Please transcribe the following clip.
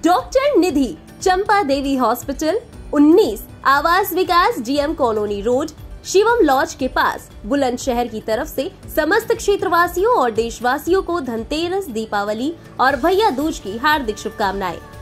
Doctor निधि, चंपा देवी hospital, 19 Awas Vikas, GM colony road, Shivam lodge के पास, बुलंदशहर की तरफ से समस्त क्षेत्रवासियों और देशवासियों को धनतेरस, दीपावली और भैया दूज की हार्दिक शुभकामनाएं।